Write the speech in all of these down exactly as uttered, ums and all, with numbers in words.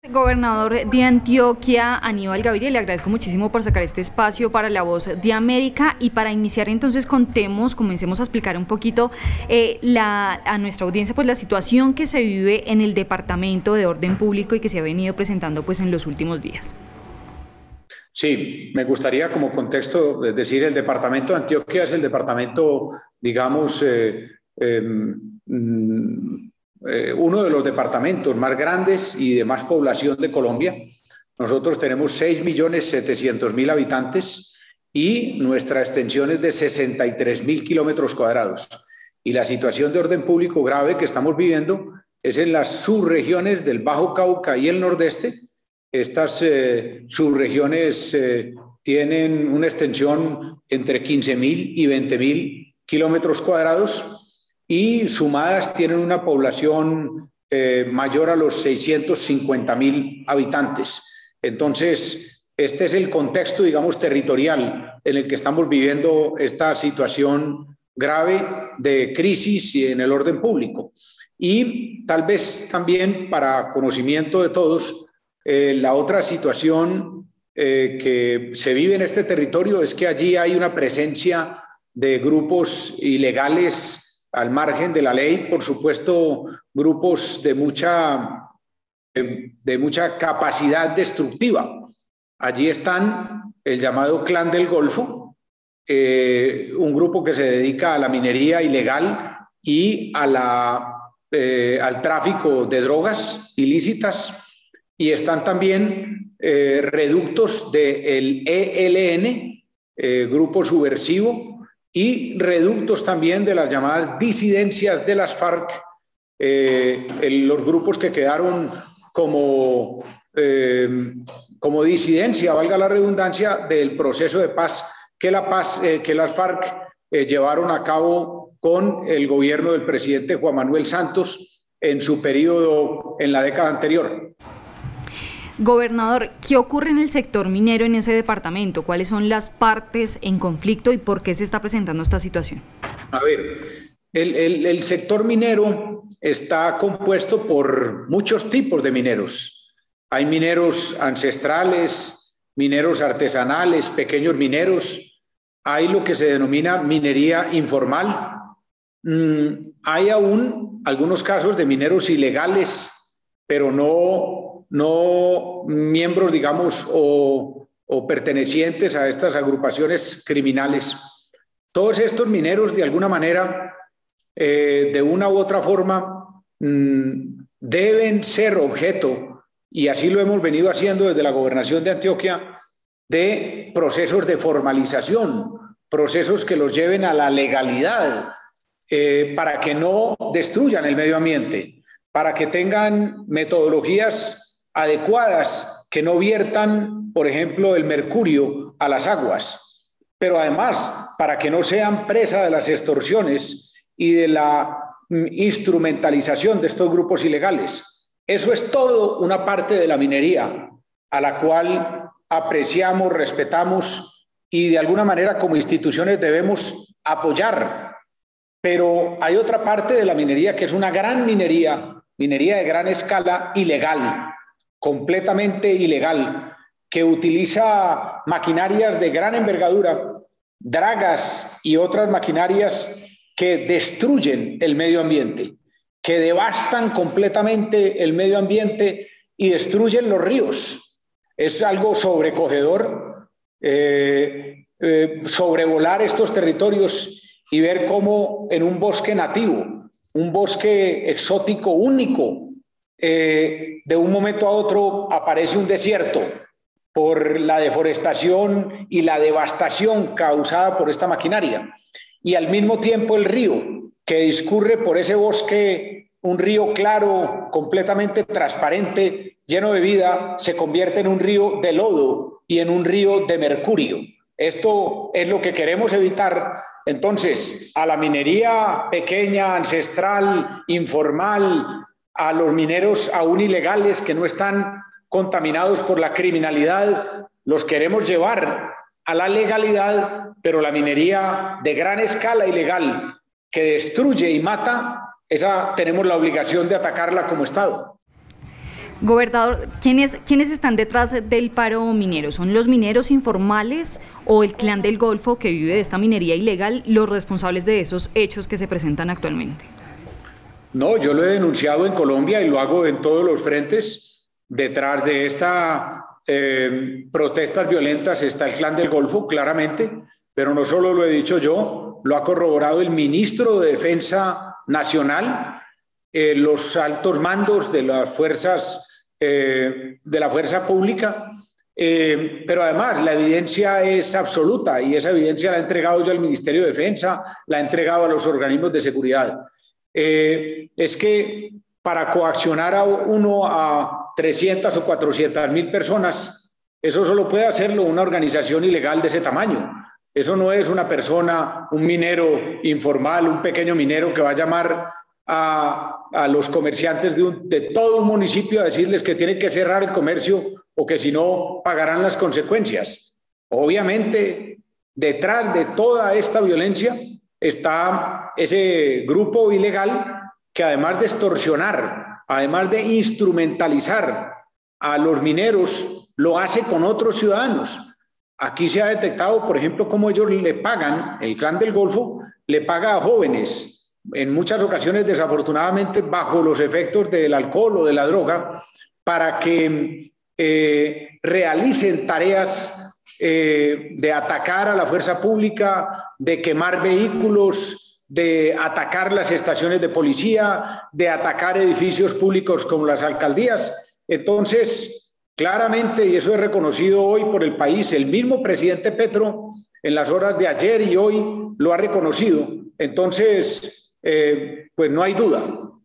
Gobernador de Antioquia, Aníbal Gaviria, le agradezco muchísimo por sacar este espacio para La Voz de América, y para iniciar entonces contemos, comencemos a explicar un poquito eh, la, a nuestra audiencia pues la situación que se vive en el Departamento de Orden Público y que se ha venido presentando pues en los últimos días. Sí, me gustaría como contexto decir el Departamento de Antioquia es el departamento, digamos, eh, eh, mm, Eh, uno de los departamentos más grandes y de más población de Colombia. Nosotros tenemos seis millones setecientos mil habitantes y nuestra extensión es de sesenta y tres mil kilómetros cuadrados. Y la situación de orden público grave que estamos viviendo es en las subregiones del Bajo Cauca y el Nordeste. Estas eh, subregiones eh, tienen una extensión entre quince mil y veinte mil kilómetros cuadrados, y sumadas tienen una población eh, mayor a los seiscientos cincuenta mil habitantes. Entonces, este es el contexto, digamos, territorial en el que estamos viviendo esta situación grave de crisis y en el orden público. Y tal vez también para conocimiento de todos, eh, la otra situación eh, que se vive en este territorio es que allí hay una presencia de grupos ilegales al margen de la ley, por supuesto, grupos de mucha, de, de mucha capacidad destructiva. Allí están el llamado Clan del Golfo, eh, un grupo que se dedica a la minería ilegal y a la, eh, al tráfico de drogas ilícitas, y están también eh, reductos del E L N, eh, grupo subversivo, y reductos también de las llamadas disidencias de las FARC, eh, el, los grupos que quedaron como, eh, como disidencia, valga la redundancia, del proceso de paz que, la paz, eh, que las FARC eh, llevaron a cabo con el gobierno del presidente Juan Manuel Santos en su periodo en la década anterior. Gobernador, ¿qué ocurre en el sector minero en ese departamento? ¿Cuáles son las partes en conflicto y por qué se está presentando esta situación? A ver, el, el, el sector minero está compuesto por muchos tipos de mineros. Hay mineros ancestrales, mineros artesanales, pequeños mineros. Hay lo que se denomina minería informal. Mm, hay aún algunos casos de mineros ilegales, pero no... no miembros, digamos, o, o pertenecientes a estas agrupaciones criminales. Todos estos mineros, de alguna manera, eh, de una u otra forma, mmm, deben ser objeto, y así lo hemos venido haciendo desde la Gobernación de Antioquia, de procesos de formalización, procesos que los lleven a la legalidad, eh, para que no destruyan el medio ambiente, para que tengan metodologías adecuadas, que no viertan, por ejemplo, el mercurio a las aguas, pero además para que no sean presa de las extorsiones y de la instrumentalización de estos grupos ilegales. Eso es todo una parte de la minería a la cual apreciamos, respetamos y de alguna manera como instituciones debemos apoyar. Pero hay otra parte de la minería que es una gran minería, minería de gran escala, ilegal, completamente ilegal, que utiliza maquinarias de gran envergadura, dragas y otras maquinarias que destruyen el medio ambiente, que devastan completamente el medio ambiente y destruyen los ríos. Es algo sobrecogedor eh, eh, sobrevolar estos territorios y ver cómo en un bosque nativo, un bosque exótico único, Eh, de un momento a otro aparece un desierto por la deforestación y la devastación causada por esta maquinaria, y al mismo tiempo el río que discurre por ese bosque, un río claro, completamente transparente, lleno de vida, se convierte en un río de lodo y en un río de mercurio. Esto es lo que queremos evitar. Entonces, a la minería pequeña, ancestral, informal, a los mineros aún ilegales que no están contaminados por la criminalidad, los queremos llevar a la legalidad, pero la minería de gran escala ilegal que destruye y mata, esa tenemos la obligación de atacarla como Estado. Gobernador, ¿quiénes, ¿quiénes están detrás del paro minero? ¿Son los mineros informales o el clan del Golfo que vive de esta minería ilegal los responsables de esos hechos que se presentan actualmente? No, yo lo he denunciado en Colombia y lo hago en todos los frentes. Detrás de estas eh, protestas violentas está el clan del Golfo, claramente, pero no solo lo he dicho yo, lo ha corroborado el ministro de Defensa Nacional, eh, los altos mandos de las fuerzas, eh, de la fuerza pública, eh, pero además la evidencia es absoluta y esa evidencia la he entregado yo al Ministerio de Defensa, la he entregado a los organismos de seguridad. Eh, es que para coaccionar a uno a trescientas o cuatrocientas mil personas, eso solo puede hacerlo una organización ilegal de ese tamaño. Eso no es una persona, un minero informal, un pequeño minero que va a llamar a, a los comerciantes de, un, de todo un municipio a decirles que tienen que cerrar el comercio o que si no pagarán las consecuencias. Obviamente, detrás de toda esta violencia está ese grupo ilegal que además de extorsionar, además de instrumentalizar a los mineros, lo hace con otros ciudadanos. Aquí se ha detectado, por ejemplo, cómo ellos le pagan, el clan del Golfo le paga a jóvenes, en muchas ocasiones desafortunadamente bajo los efectos del alcohol o de la droga, para que eh, realicen tareas Eh, de atacar a la fuerza pública, de quemar vehículos, de atacar las estaciones de policía, de atacar edificios públicos como las alcaldías. Entonces, claramente, y eso es reconocido hoy por el país, el mismo presidente Petro en las horas de ayer y hoy lo ha reconocido. Entonces, eh, pues no hay duda.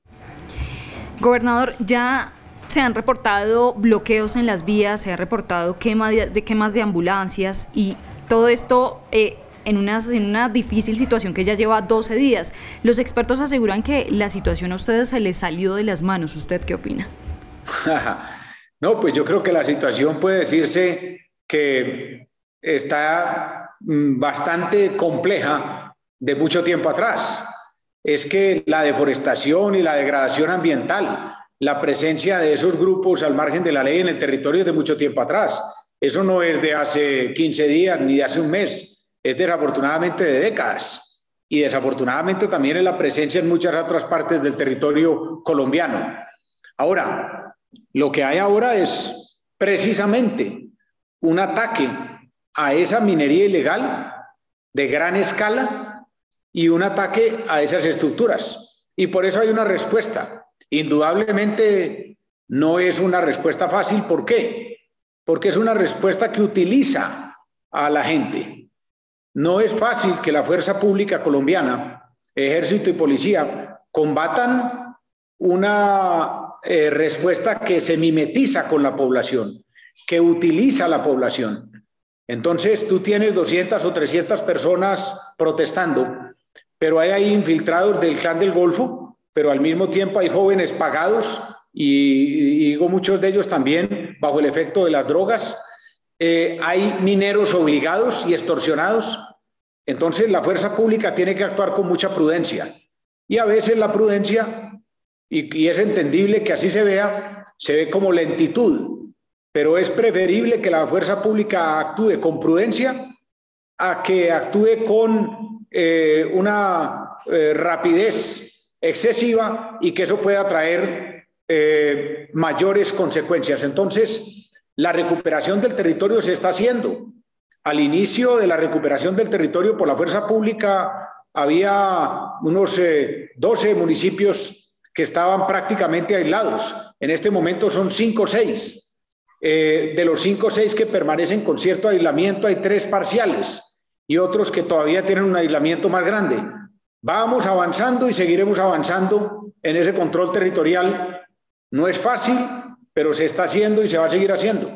Gobernador, ya se han reportado bloqueos en las vías, se ha reportado quema de, de quemas de ambulancias y todo esto eh, en, una, en una difícil situación que ya lleva doce días. Los expertos aseguran que la situación a ustedes se les salió de las manos. ¿Usted qué opina? No, pues yo creo que la situación puede decirse que está bastante compleja de mucho tiempo atrás. Es que la deforestación y la degradación ambiental, la presencia de esos grupos al margen de la ley en el territorio de mucho tiempo atrás. Eso no es de hace quince días ni de hace un mes, es desafortunadamente de décadas. Y desafortunadamente también es la presencia en muchas otras partes del territorio colombiano. Ahora, lo que hay ahora es precisamente un ataque a esa minería ilegal de gran escala y un ataque a esas estructuras. Y por eso hay una respuesta. Indudablemente no es una respuesta fácil. ¿Por qué? Porque es una respuesta que utiliza a la gente. No es fácil que la fuerza pública colombiana, ejército y policía, combatan una eh, respuesta que se mimetiza con la población, que utiliza a la población. Entonces tú tienes doscientas o trescientas personas protestando, pero hay ahí infiltrados del clan del Golfo, pero al mismo tiempo hay jóvenes pagados y, y digo muchos de ellos también bajo el efecto de las drogas, eh, hay mineros obligados y extorsionados. Entonces la fuerza pública tiene que actuar con mucha prudencia y a veces la prudencia, y, y es entendible que así se vea, se ve como lentitud, pero es preferible que la fuerza pública actúe con prudencia a que actúe con eh, una eh, rapidez excesiva y que eso pueda traer eh, mayores consecuencias. Entonces, la recuperación del territorio se está haciendo. Al inicio de la recuperación del territorio por la fuerza pública había unos eh, doce municipios que estaban prácticamente aislados. En este momento son cinco o seis. Eh, de los cinco o seis que permanecen con cierto aislamiento, hay tres parciales y otros que todavía tienen un aislamiento más grande. Vamos avanzando y seguiremos avanzando en ese control territorial. No es fácil, pero se está haciendo y se va a seguir haciendo.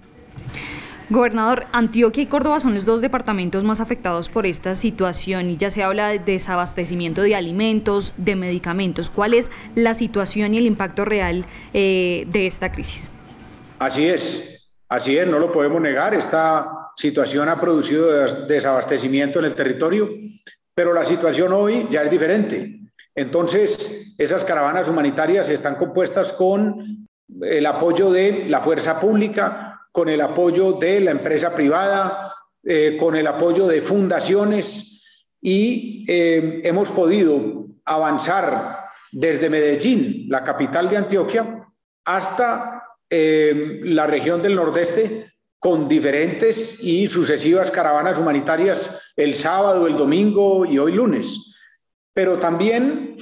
Gobernador, Antioquia y Córdoba son los dos departamentos más afectados por esta situación y ya se habla de desabastecimiento de alimentos, de medicamentos. ¿Cuál es la situación y el impacto real eh, de esta crisis? Así es, así es, no lo podemos negar. Esta situación ha producido desabastecimiento en el territorio, pero la situación hoy ya es diferente. Entonces, esas caravanas humanitarias están compuestas con el apoyo de la fuerza pública, con el apoyo de la empresa privada, eh, con el apoyo de fundaciones y eh, hemos podido avanzar desde Medellín, la capital de Antioquia, hasta eh, la región del Nordeste, con diferentes y sucesivas caravanas humanitarias el sábado, el domingo y hoy lunes. Pero también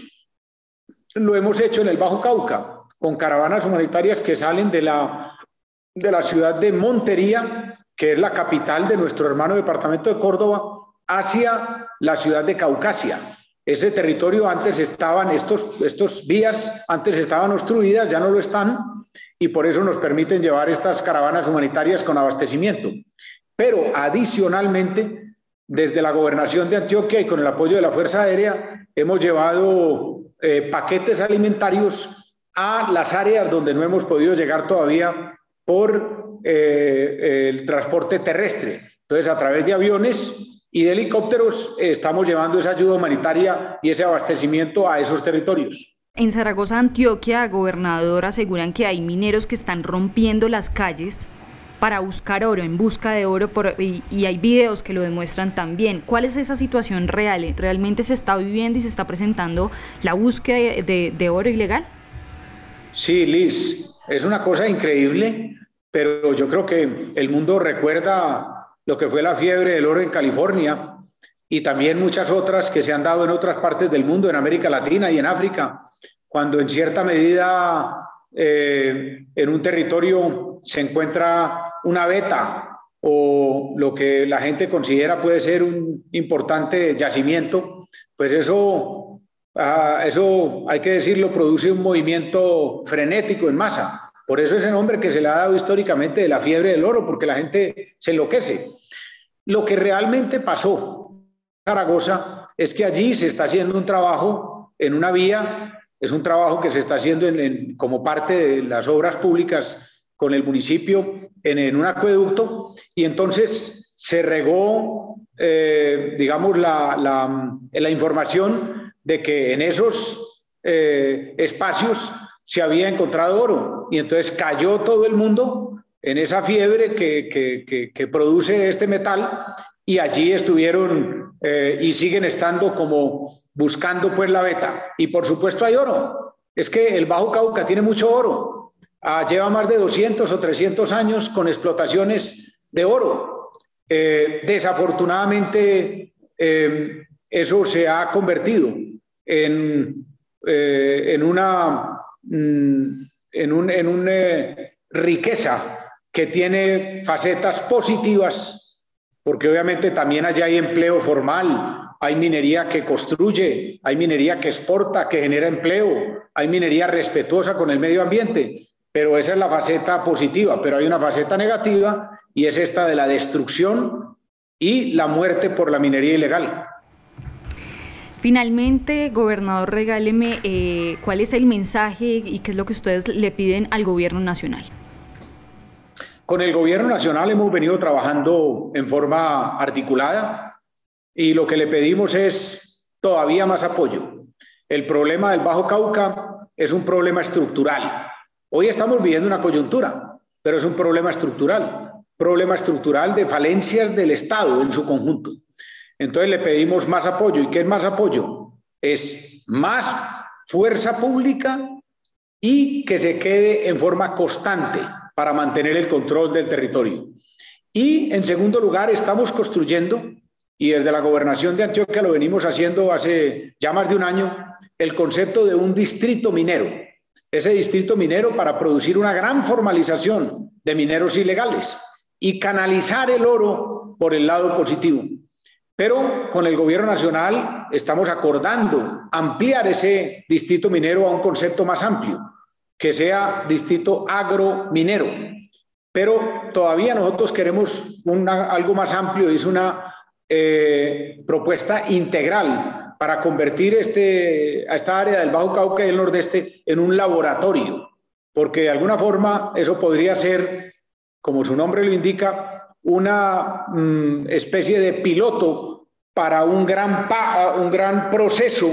lo hemos hecho en el Bajo Cauca, con caravanas humanitarias que salen de la, de la ciudad de Montería, que es la capital de nuestro hermano departamento de Córdoba, hacia la ciudad de Caucasia. Ese territorio antes estaban, estos, estos vías antes estaban obstruidas, ya no lo están, y por eso nos permiten llevar estas caravanas humanitarias con abastecimiento. Pero adicionalmente, desde la Gobernación de Antioquia y con el apoyo de la Fuerza Aérea, hemos llevado eh, paquetes alimentarios a las áreas donde no hemos podido llegar todavía por eh, el transporte terrestre. Entonces, a través de aviones y de helicópteros, eh, estamos llevando esa ayuda humanitaria y ese abastecimiento a esos territorios. En Zaragoza, Antioquia, gobernador, aseguran que hay mineros que están rompiendo las calles para buscar oro, en busca de oro, por, y, y hay videos que lo demuestran también. ¿Cuál es esa situación real? ¿Realmente se está viviendo y se está presentando la búsqueda de, de, de oro ilegal? Sí, Liz, es una cosa increíble, pero yo creo que el mundo recuerda lo que fue la fiebre del oro en California y también muchas otras que se han dado en otras partes del mundo, en América Latina y en África, cuando en cierta medida eh, en un territorio se encuentra una veta o lo que la gente considera puede ser un importante yacimiento, pues eso, uh, eso hay que decirlo, produce un movimiento frenético en masa. Por eso ese nombre que se le ha dado históricamente de la fiebre del oro, porque la gente se enloquece. Lo que realmente pasó en Zaragoza es que allí se está haciendo un trabajo en una vía. Es un trabajo que se está haciendo en, en, como parte de las obras públicas con el municipio en, en un acueducto y entonces se regó, eh, digamos, la, la, la información de que en esos eh, espacios se había encontrado oro y entonces cayó todo el mundo en esa fiebre que, que, que, que produce este metal y allí estuvieron eh, y siguen estando como buscando pues la veta. Y por supuesto hay oro. Es que el Bajo Cauca tiene mucho oro. Ah, lleva más de doscientos o trescientos años con explotaciones de oro. Eh, desafortunadamente eh, eso se ha convertido en, eh, en una en un, en una eh, riqueza que tiene facetas positivas, porque obviamente también allá hay empleo formal. Hay minería que construye, hay minería que exporta, que genera empleo, hay minería respetuosa con el medio ambiente, pero esa es la faceta positiva, pero hay una faceta negativa y es esta de la destrucción y la muerte por la minería ilegal. Finalmente, gobernador, regáleme eh, cuál es el mensaje y qué es lo que ustedes le piden al gobierno nacional. Con el gobierno nacional hemos venido trabajando en forma articulada. Y lo que le pedimos es todavía más apoyo. El problema del Bajo Cauca es un problema estructural. Hoy estamos viviendo una coyuntura, pero es un problema estructural. Problema estructural de falencias del Estado en su conjunto. Entonces le pedimos más apoyo. ¿Y qué es más apoyo? Es más fuerza pública y que se quede en forma constante para mantener el control del territorio. Y en segundo lugar, estamos construyendo, y desde la Gobernación de Antioquia lo venimos haciendo hace ya más de un año, el concepto de un distrito minero. Ese distrito minero para producir una gran formalización de mineros ilegales y canalizar el oro por el lado positivo. Pero con el gobierno nacional estamos acordando ampliar ese distrito minero a un concepto más amplio, que sea distrito agrominero. Pero todavía nosotros queremos una, algo más amplio, es una eh, propuesta integral para convertir este, a esta área del Bajo Cauca y el Nordeste en un laboratorio, porque de alguna forma eso podría ser, como su nombre lo indica, una mm, especie de piloto para un gran, pa, un gran proceso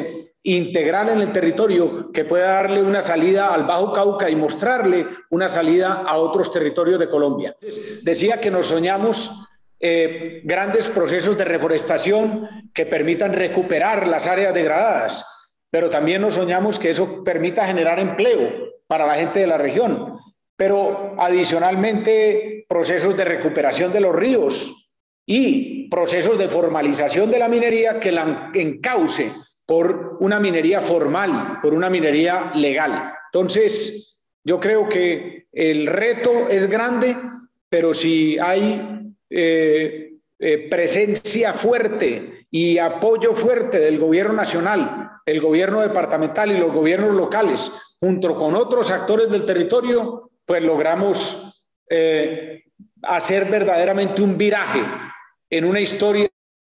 integral en el territorio que pueda darle una salida al Bajo Cauca y mostrarle una salida a otros territorios de Colombia. Decía que nos soñamos eh, grandes procesos de reforestación que permitan recuperar las áreas degradadas, pero también nos soñamos que eso permita generar empleo para la gente de la región, pero adicionalmente procesos de recuperación de los ríos y procesos de formalización de la minería que la encauce por una minería formal, por una minería legal. Entonces, yo creo que el reto es grande, pero si hay eh, eh, presencia fuerte y apoyo fuerte del gobierno nacional, el gobierno departamental y los gobiernos locales, junto con otros actores del territorio, pues logramos eh, hacer verdaderamente un viraje en una historia de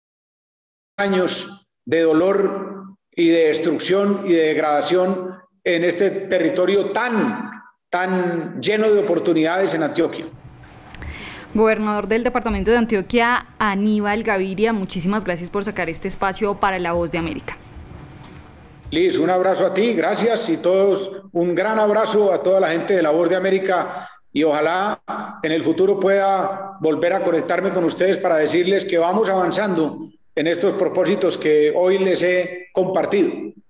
años de dolor y de destrucción y de degradación en este territorio tan, tan lleno de oportunidades en Antioquia. Gobernador del Departamento de Antioquia, Aníbal Gaviria, muchísimas gracias por sacar este espacio para La Voz de América. Liz, un abrazo a ti, gracias, y todos, un gran abrazo a toda la gente de La Voz de América, y ojalá en el futuro pueda volver a conectarme con ustedes para decirles que vamos avanzando en estos propósitos que hoy les he compartido.